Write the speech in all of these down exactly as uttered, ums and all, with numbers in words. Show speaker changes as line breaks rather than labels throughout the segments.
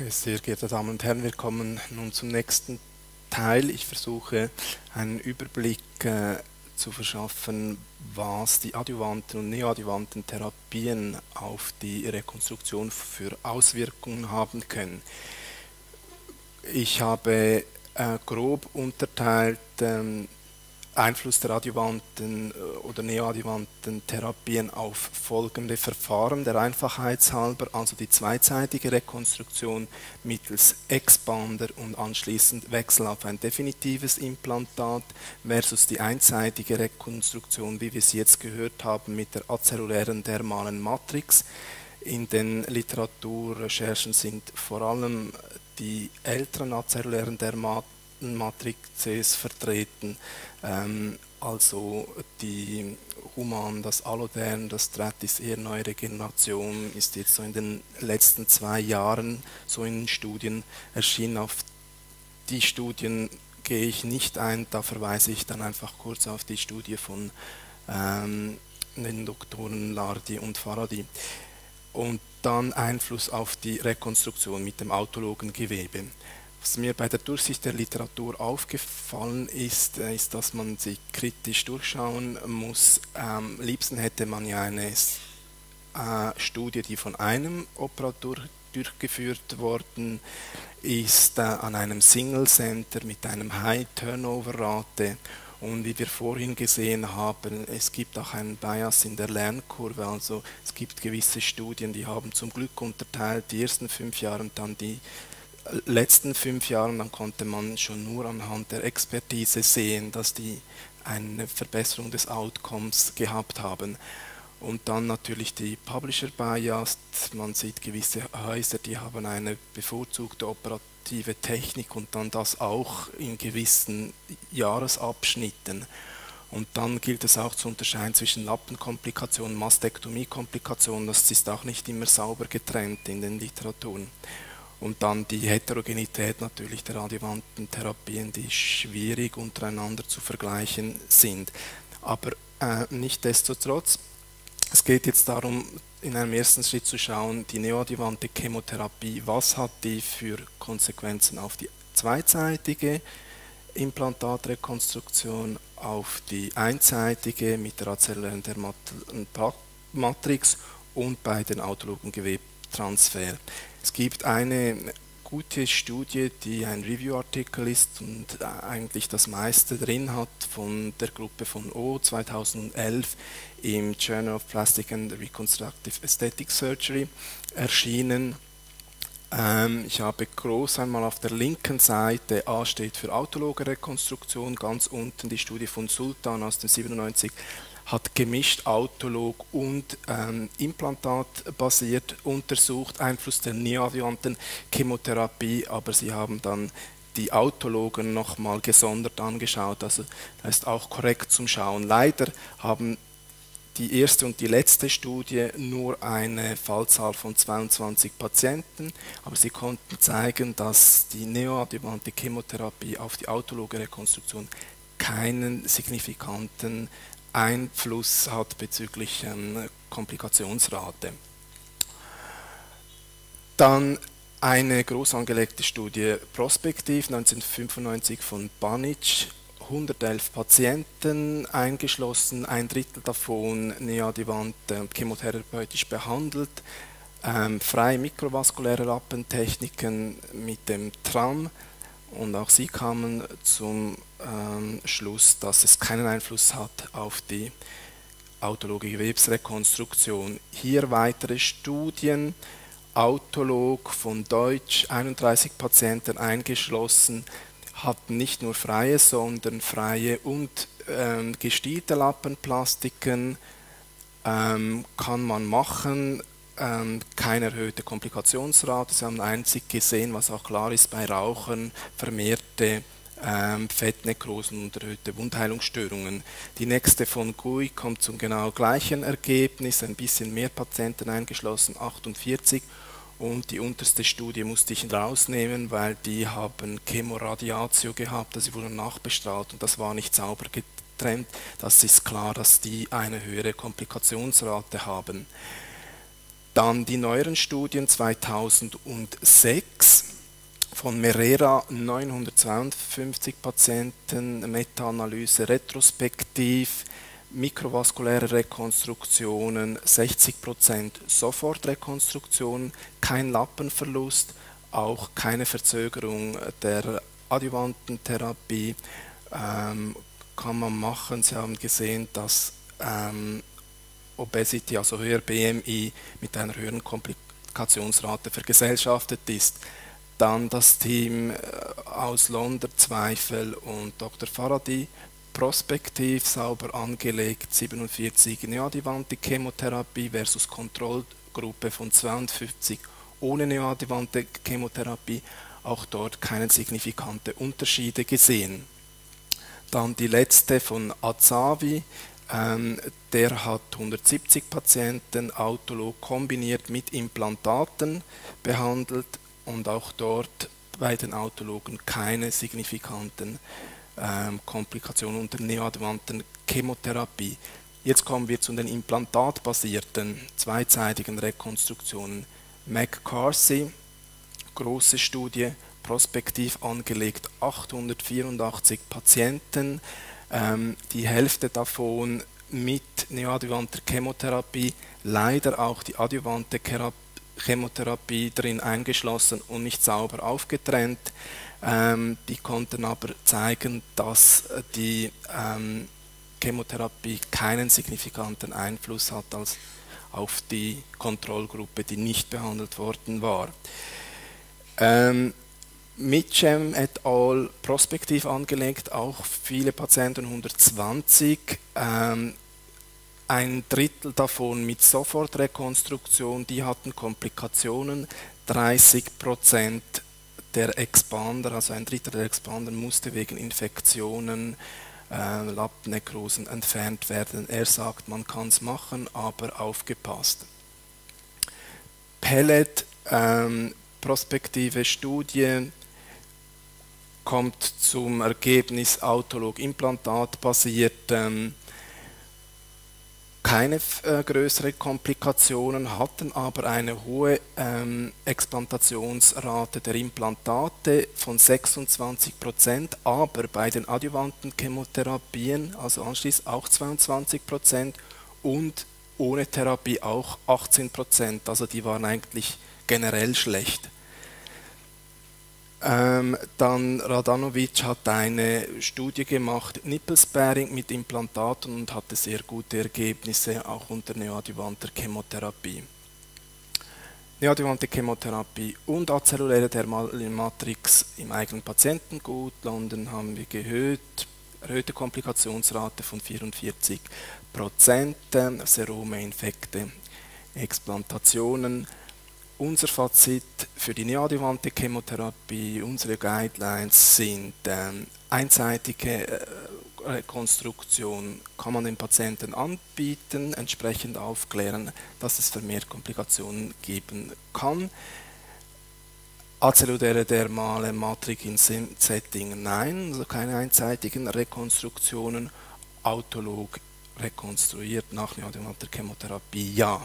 Okay, sehr geehrte Damen und Herren, wir kommen nun zum nächsten Teil. Ich versuche einen Überblick äh, zu verschaffen, was die adjuvanten und neoadjuvanten Therapien auf die Rekonstruktion für Auswirkungen haben können. Ich habe äh, grob unterteilt ähm, Einfluss der adjuvanten oder neoadjuvanten Therapien auf folgende Verfahren, der Einfachheit halber, also die zweiseitige Rekonstruktion mittels Expander und anschließend Wechsel auf ein definitives Implantat versus die einseitige Rekonstruktion, wie wir es jetzt gehört haben, mit der azellulären dermalen Matrix. In den Literaturrecherchen sind vor allem die älteren azellulären dermalen Matrices vertreten, ähm, also die Human, das Allodern, das Stratis, eher neue Regeneration ist jetzt so in den letzten zwei Jahren so in Studien erschienen. Auf die Studien gehe ich nicht ein, da verweise ich dann einfach kurz auf die Studie von ähm, den Doktoren Lardi und Faradi. Und dann Einfluss auf die Rekonstruktion mit dem autologen Gewebe. Was mir bei der Durchsicht der Literatur aufgefallen ist, ist, dass man sie kritisch durchschauen muss. Am liebsten hätte man ja eine äh, Studie, die von einem Operator durchgeführt worden ist, äh, an einem Single Center mit einem High Turnover Rate. Und wie wir vorhin gesehen haben, es gibt auch einen Bias in der Lernkurve, also es gibt gewisse Studien, die haben zum Glück unterteilt die ersten fünf Jahre und dann die letzten fünf Jahren, dann konnte man schon nur anhand der Expertise sehen, dass die eine Verbesserung des Outcomes gehabt haben. Und dann natürlich die Publisher Bias, man sieht gewisse Häuser, die haben eine bevorzugte operative Technik und dann das auch in gewissen Jahresabschnitten. Und dann gilt es auch zu unterscheiden zwischen Lappenkomplikationen und Mastektomiekomplikationen, das ist auch nicht immer sauber getrennt in den Literaturen. Und dann die Heterogenität natürlich der adjuvanten Therapien, die schwierig untereinander zu vergleichen sind. Aber äh, nichtsdestotrotz, es geht jetzt darum, in einem ersten Schritt zu schauen, die neoadjuvante Chemotherapie, was hat die für Konsequenzen auf die zweiseitige Implantatrekonstruktion, auf die einseitige mit der azellulären Matrix und bei den autologen Gewebtransfer. Es gibt eine gute Studie, die ein Review-Artikel ist und eigentlich das meiste drin hat von der Gruppe von O zweitausendelf im Journal of Plastic and Reconstructive Aesthetic Surgery erschienen. Ähm, ich habe groß einmal auf der linken Seite, A steht für autologe Rekonstruktion, ganz unten die Studie von Sultan aus dem siebenundneunzig, hat gemischt autolog und ähm, implantatbasiert untersucht, Einfluss der neoadjuvanten Chemotherapie, aber sie haben dann die Autologen nochmal gesondert angeschaut, also das ist auch korrekt zum Schauen. Leider haben die erste und die letzte Studie nur eine Fallzahl von zweiundzwanzig Patienten, aber sie konnten zeigen, dass die neoadjuvante Chemotherapie auf die autologe Rekonstruktion keinen signifikanten Einfluss hat bezüglich ähm, Komplikationsrate. Dann eine groß angelegte Studie prospektiv neunzehnhundertfünfundneunzig von Banic, hundertelf Patienten eingeschlossen, ein Drittel davon neoadjuvant äh, chemotherapeutisch behandelt, ähm, freie mikrovaskuläre Lappentechniken mit dem Tram. Und auch sie kamen zum ähm, Schluss, dass es keinen Einfluss hat auf die autologe Gewebsrekonstruktion. Hier weitere Studien, autolog von Deutsch, einunddreißig Patienten eingeschlossen, hatten nicht nur freie, sondern freie und ähm, gestielte Lappenplastiken, ähm, kann man machen. Ähm, keine erhöhte Komplikationsrate. Sie haben einzig gesehen, was auch klar ist bei Rauchern, vermehrte ähm, Fettnekrosen und erhöhte Wundheilungsstörungen. Die nächste von Gui kommt zum genau gleichen Ergebnis, ein bisschen mehr Patienten eingeschlossen, achtundvierzig. Und die unterste Studie musste ich rausnehmen, weil die haben Chemoradiatio gehabt, also sie wurden nachbestrahlt und das war nicht sauber getrennt. Das ist klar, dass die eine höhere Komplikationsrate haben. Dann die neueren Studien zweitausendsechs von Merera, neunhundertzweiundfünfzig Patienten, Meta-Analyse retrospektiv, mikrovaskuläre Rekonstruktionen, sechzig Prozent Sofortrekonstruktionen, kein Lappenverlust, auch keine Verzögerung der adjuvanten Therapie. Ähm, kann man machen. Sie haben gesehen, dass ähm, Obesity, also höher B M I, mit einer höheren Komplikationsrate vergesellschaftet ist. Dann das Team aus London, Zweifel und Doktor Faradi, prospektiv sauber angelegt, siebenundvierzig neoadjuvante Chemotherapie versus Kontrollgruppe von zweiundfünfzig ohne neoadjuvante Chemotherapie, auch dort keine signifikante Unterschiede gesehen. Dann die letzte von Azavi, ähm, der hat hundertsiebzig Patienten autolog kombiniert mit Implantaten behandelt und auch dort bei den Autologen keine signifikanten ähm, Komplikationen unter neoadjuvanten Chemotherapie. Jetzt kommen wir zu den implantatbasierten zweizeitigen Rekonstruktionen. McCarthy, große Studie, prospektiv angelegt, achthundertvierundachtzig Patienten, ähm, die Hälfte davon mit neoadjuvanter Chemotherapie, leider auch die adjuvante Chemotherapie drin eingeschlossen und nicht sauber aufgetrennt. Ähm, die konnten aber zeigen, dass die ähm, Chemotherapie keinen signifikanten Einfluss hat als auf die Kontrollgruppe, die nicht behandelt worden war. Ähm, Mitchell et al. Prospektiv angelegt, auch viele Patienten, hundertzwanzig, ähm, ein Drittel davon mit Sofortrekonstruktion, die hatten Komplikationen, dreißig Prozent der Expander, also ein Drittel der Expander musste wegen Infektionen, äh, Lappennekrosen entfernt werden. Er sagt, man kann es machen, aber aufgepasst. Pellet, ähm, prospektive Studie, kommt zum Ergebnis autolog implantatbasiert, ähm, keine äh, größeren Komplikationen, hatten aber eine hohe ähm, Explantationsrate der Implantate von sechsundzwanzig Prozent, aber bei den adjuvanten Chemotherapien, also anschließend auch zweiundzwanzig Prozent und ohne Therapie auch achtzehn Prozent, also die waren eigentlich generell schlecht. Ähm, dann Radanovic hat eine Studie gemacht, Nippelsparing mit Implantaten und hatte sehr gute Ergebnisse, auch unter neoadjuvanter Chemotherapie. Neoadjuvante Chemotherapie und azelluläre Dermalmatrix im eigenen Patientengut. London haben wir gehört, erhöhte Komplikationsrate von vierundvierzig Prozent, Serome, Infekte, Explantationen. Unser Fazit für die neoadjuvante Chemotherapie, unsere Guidelines sind ähm, einseitige äh, Rekonstruktion kann man den Patienten anbieten, entsprechend aufklären, dass es vermehrt Komplikationen geben kann. Azelluläre dermale Matrix in Setting nein, also keine einseitigen Rekonstruktionen, autolog rekonstruiert nach neoadjuvanter Chemotherapie ja.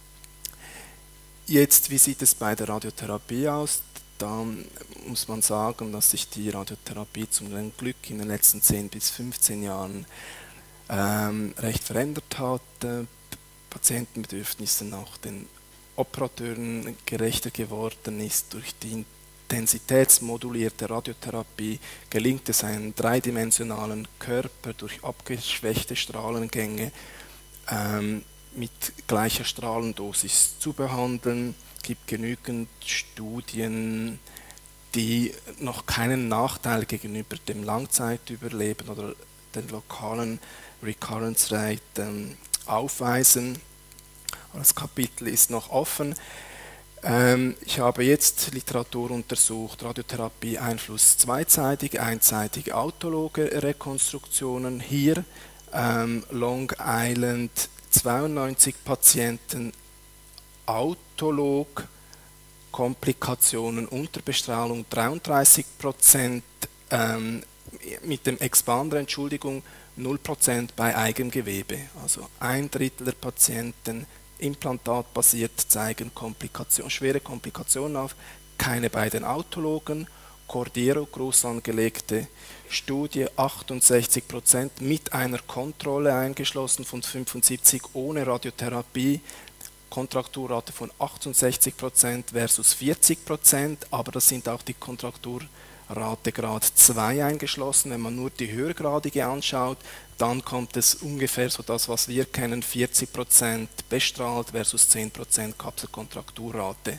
Jetzt, wie sieht es bei der Radiotherapie aus? Da muss man sagen, dass sich die Radiotherapie zum Glück in den letzten zehn bis fünfzehn Jahren ähm, recht verändert hat. Äh, Patientenbedürfnissen auch den Operateuren gerechter geworden ist. Durch die intensitätsmodulierte Radiotherapie gelingt es, einen dreidimensionalen Körper durch abgeschwächte Strahlengänge ähm, mit gleicher Strahlendosis zu behandeln. Es gibt genügend Studien, die noch keinen Nachteil gegenüber dem Langzeitüberleben oder den lokalen Recurrence Rate ähm, aufweisen. Das Kapitel ist noch offen. Ähm, ich habe jetzt Literatur untersucht, Radiotherapie, Einfluss zweizeitig, einseitig autologe Rekonstruktionen. Hier ähm, Long Island, zweiundneunzig Patienten, autolog, Komplikationen unter Bestrahlung dreiunddreißig Prozent, ähm, mit dem Expander, Entschuldigung, null Prozent bei Eigengewebe. Also ein Drittel der Patienten Implantat basiert, zeigen Komplikation, schwere Komplikationen auf, keine bei den Autologen. Cordero, groß angelegte Studie, achtundsechzig Prozent mit einer Kontrolle eingeschlossen von fünfundsiebzig ohne Radiotherapie, Kontrakturrate von achtundsechzig Prozent versus vierzig Prozent, aber das sind auch die Kontrakturrate Grad zwei eingeschlossen. Wenn man nur die höhergradige anschaut, dann kommt es ungefähr so das, was wir kennen, vierzig Prozent bestrahlt versus zehn Prozent Kapselkontrakturrate.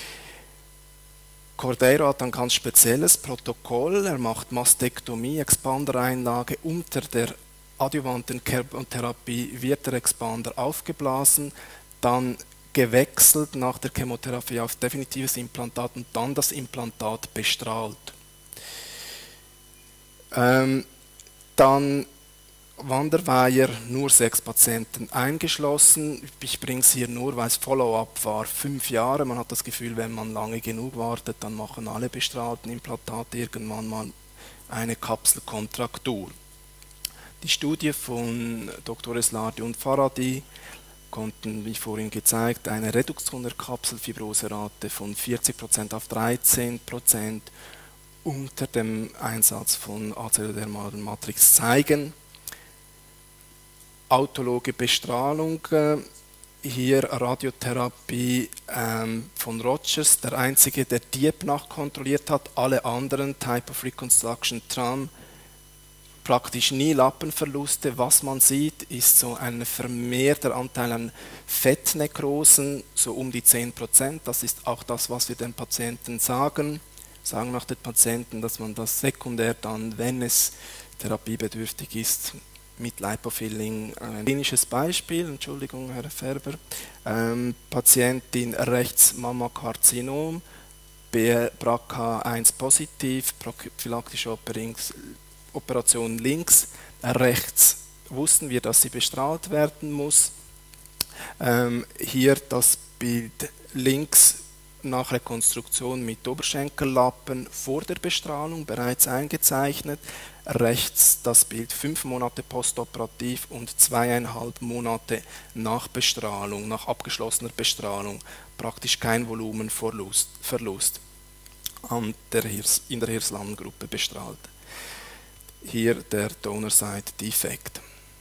Cordero hat ein ganz spezielles Protokoll. Er macht Mastektomie, Expandereinlage. Unter der adjuvanten Chemotherapie wird der Expander aufgeblasen, dann gewechselt nach der Chemotherapie auf definitives Implantat und dann das Implantat bestrahlt. Ähm, dann Wanderweier, nur sechs Patienten eingeschlossen. Ich bringe es hier nur, weil es Follow-up war, fünf Jahre. Man hat das Gefühl, wenn man lange genug wartet, dann machen alle bestrahlten Implantate irgendwann mal eine Kapselkontraktur. Die Studie von Doktor Eslardi und Faradi konnten, wie vorhin gezeigt, eine Reduktion der Kapselfibroserate von vierzig Prozent auf dreizehn Prozent unter dem Einsatz von acelludermalen Matrix zeigen. Autologe Bestrahlung, hier Radiotherapie ähm, von Rogers, der einzige, der D I E P nachkontrolliert hat, alle anderen Type of Reconstruction Tram, praktisch nie Lappenverluste. Was man sieht, ist so ein vermehrter Anteil an Fettnekrosen, so um die zehn Prozent. Das ist auch das, was wir den Patienten sagen. Sagen nach den Patienten, dass man das sekundär dann, wenn es therapiebedürftig ist, mit Lipofilling, ein klinisches Beispiel, Entschuldigung, Herr Färber, ähm, Patientin rechts Mammakarzinom, B R C A eins positiv, prophylaktische Operation links, rechts wussten wir, dass sie bestrahlt werden muss. Ähm, hier das Bild links nach Rekonstruktion mit Oberschenkellappen vor der Bestrahlung bereits eingezeichnet. Rechts das Bild fünf Monate postoperativ und zweieinhalb Monate nach Bestrahlung, nach abgeschlossener Bestrahlung. Praktisch kein Volumenverlust Verlust an der Hirs, in der Hirslanden-Gruppe bestrahlt. Hier der Donor-Side-Defekt.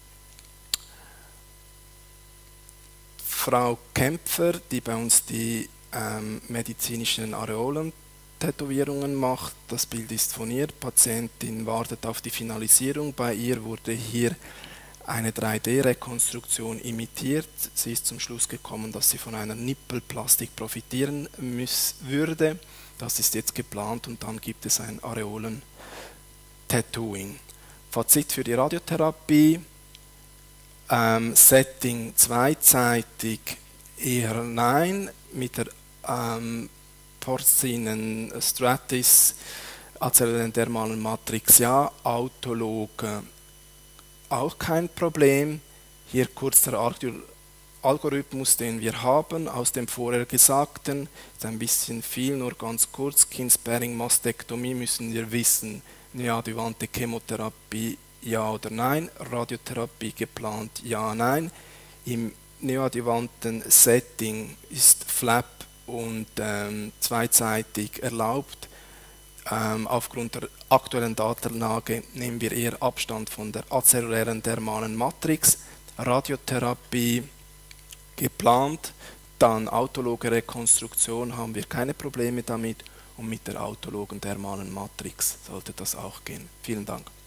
Frau Kämpfer, die bei uns die ähm, medizinischen Areolen-Tätowierungen macht. Das Bild ist von ihr. Die Patientin wartet auf die Finalisierung. Bei ihr wurde hier eine drei D-Rekonstruktion imitiert. Sie ist zum Schluss gekommen, dass sie von einer Nippelplastik profitieren müß, würde. Das ist jetzt geplant und dann gibt es ein Areolen-Tattooing. Fazit für die Radiotherapie. Ähm, Setting zweizeitig eher nein, mit der ähm, porcinen Stratis acellulendermalen Matrix ja, Autologe auch kein Problem. Hier kurz der Algorithmus, den wir haben, aus dem vorher Gesagten, ist ein bisschen viel, nur ganz kurz. Skin-Sparing-Mastektomie müssen wir wissen, neoadjuvante Chemotherapie ja oder nein, Radiotherapie geplant ja, nein. Im neoadjuvanten Setting ist Flap und ähm, zweizeitig erlaubt. Ähm, aufgrund der aktuellen Datenlage nehmen wir eher Abstand von der azellulären dermalen Matrix. Radiotherapie geplant, dann autologe Rekonstruktion haben wir keine Probleme damit und mit der autologen dermalen Matrix sollte das auch gehen. Vielen Dank.